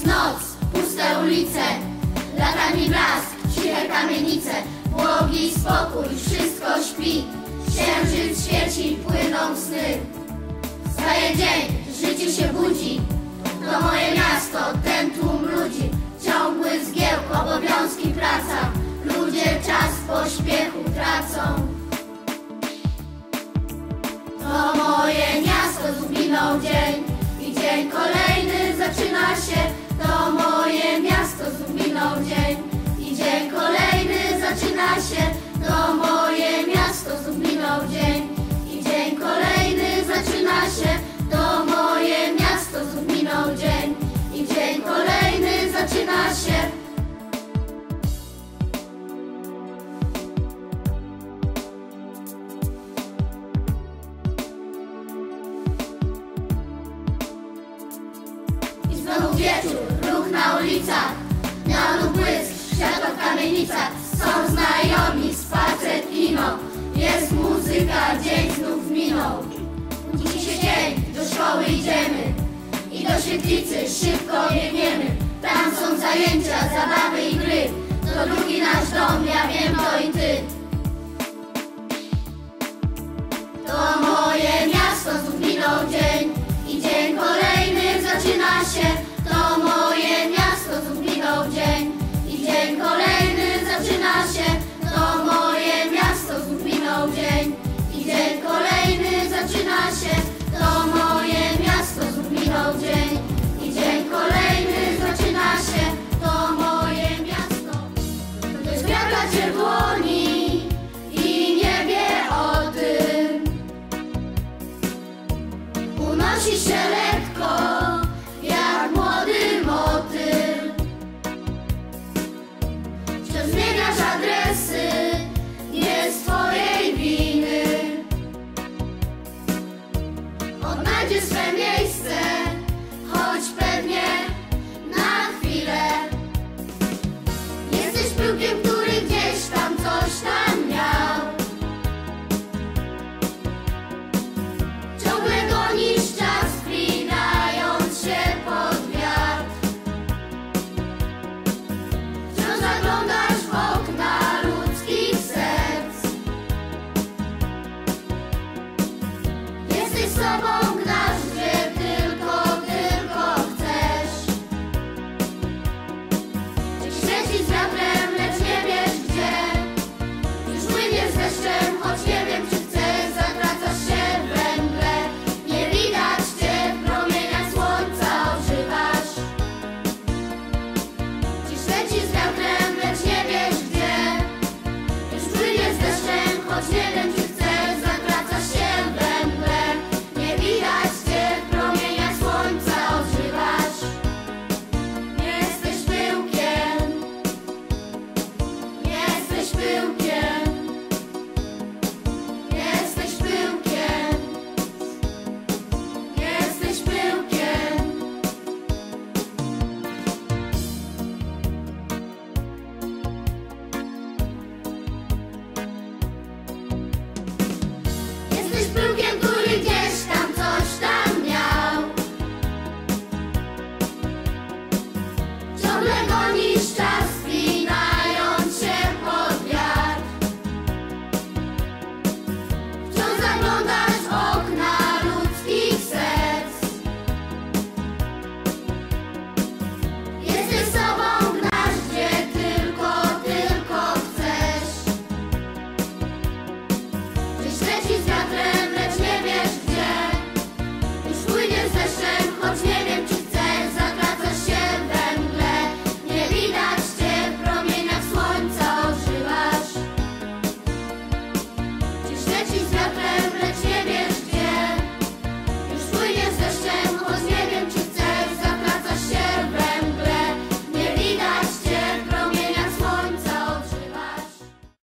Noc, puste ulice, latami blask, ciche kamienice, błogi spokój, wszystko śpi. Księżyc świeci, płyną sny. Wstaje dzień, życie się budzi. To moje miasto, ten tłum ludzi. Ciągły zgiełk, obowiązki, praca. Ludzie czas w pośpiechu tracą. To moje miasto, zginął dzień i dzień kolejny zaczyna się. To moje miasto, zginął dzień i dzień kolejny zaczyna się. To moje miasto, zginął dzień i dzień kolejny zaczyna się. To moje miasto, zginął dzień i dzień kolejny zaczyna się. I znowu wieczór, ruch na ulicach, neonu błysk, światło w kamienicach. Są znajomi, spacer, kino, jest muzyka, dzień znów minął. Budzi się dzień, do szkoły idziemy i do świetlicy szybko biegniemy. Tam są zajęcia, zabawy i gry. To drugi nasz dom, ja wiem, to i ty. To moje miasto, znów minął dzień i dzień kolejny zaczyna się. To moje miasto, znów minął dzień i dzień kolejny zaczyna się. To moje miasto, znów minął dzień i dzień kolejny zaczyna się. To moje miasto, znów minął dzień i dzień kolejny zaczyna się. To moje miasto, to jest wielka czerwoni i nie wie o tym. Unosi się lekko jak młody motyl. Wciąż zmieniasz adresy, nie z twojej winy. Odnajdzie swe miejsce, choć pewnie na chwilę. Jesteś pyłkiem, który gdzieś tam coś tam miał. Ciągle gonisz czas, wspinając się pod wiatr. Wciąż zaglądasz w okna ludzkich serc. Jesteś sobą, gnasz, gdzie tylko chcesz. Świeci z wiatrem, lecz nie wiesz gdzie. Już płyniesz z deszczem, choć nie wiem czy chcesz. Zatracasz się we mgle, nie widać cię, w promieniach słońca ożywasz. Dziś lecisz z wiatrem, lecz nie wiesz gdzie. Już płyniesz z deszczem, choć nie wiem czy chcesz. Zatracasz się we mgle, nie widać cię, w promieniach słońca ożywasz. Jesteś pyłkiem, jesteś pyłkiem, jesteś pyłkiem, jesteś pyłkiem. Jesteś pyłkiem, który gdzieś tam coś tam miał. Ciągle gonisz czas, wspinając się pod wiatr. Wciąż zaglądasz w okna ludzkich serc. Jesteś sobą, gnasz, gdzie tylko chcesz. Gdzieś lecisz z wiatrem, lecz nie wiesz gdzie. Już płyniesz z deszczem, choć nie wiem czy